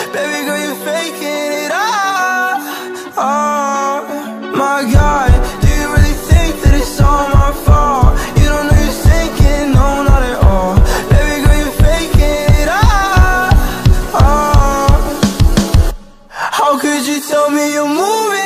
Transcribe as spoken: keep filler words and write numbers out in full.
Baby girl, you faking it all. Oh my God, do you really think that it's all my fault? You don't know you're sinking, no, not at all. Baby girl, you faking it all. Oh, how could you tell me you're moving?